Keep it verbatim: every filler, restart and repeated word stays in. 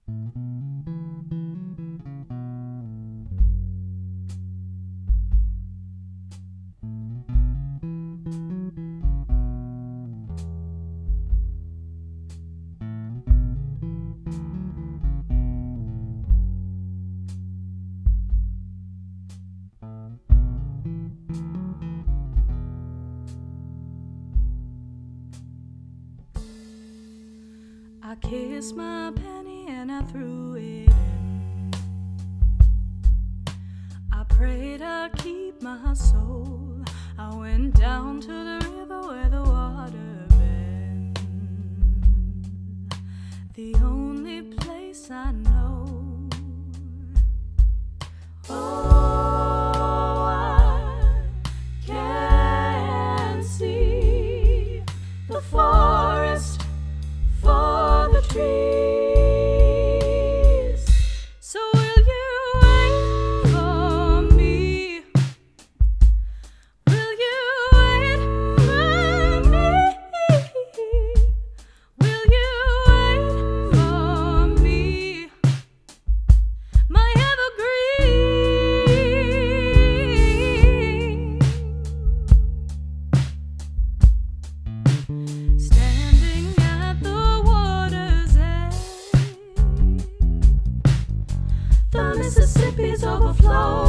I kissed my penny and I threw it in. I prayed I'd keep my soul. I went down to the river where the water bends. The only place I know. Oh, I can see the forest for the trees. So will you wait for me? Will you wait for me? Will you wait for me? My evergreen. Standing at the water's edge, the Mississippi's overflow.